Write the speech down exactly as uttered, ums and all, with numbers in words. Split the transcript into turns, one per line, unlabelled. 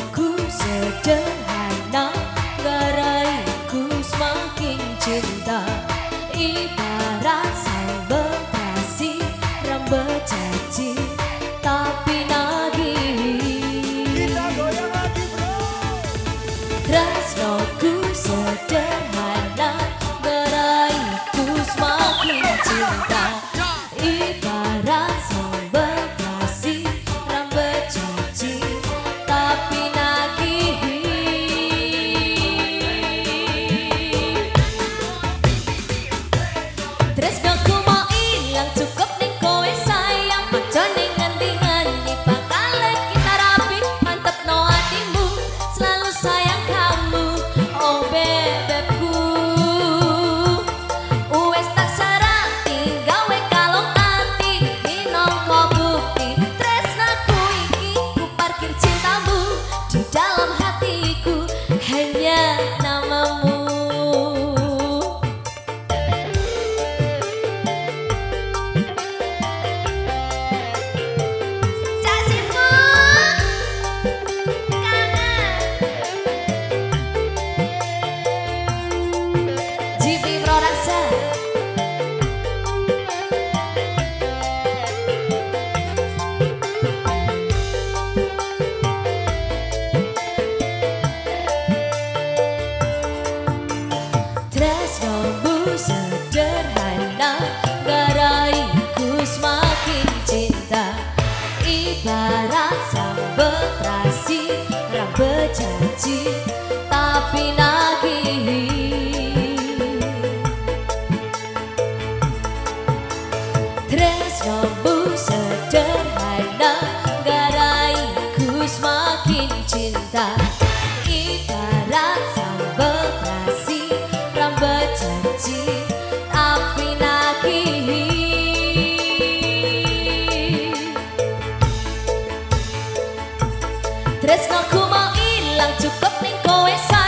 Tresnoku sederhana, garaiku semakin cinta. Ibarat sambal terasi, rambut caci, tapi nagih.
Kita goyang lagi bro.
Tresnoku sederhana, garaiku semakin cinta. Ibarat sambal terasi, rambut caci, tapi nagih. Tresnoku mau ilang cukup ning kowe sayang, aja ning ngendi-ngendi bakal kita rapi. Mantep no hatimu, selalu sayang kamu, oh bebekku. Uwes tak serati, gawe kalong ati, minangka bukti tresnaku iki. Ku parkir cintamu di dalam hatiku, hanya namamu. Tresnoku sederhana, garaiku semakin cinta. Ibarat sambal terasi, rambut caci, tapi nagih. Tresnoku sederhana, garaiku semakin cinta. Ibarat sambal terasi, rambut caci, tapi nagih. Tresnoku mau ilang cukup ning kowe sayang.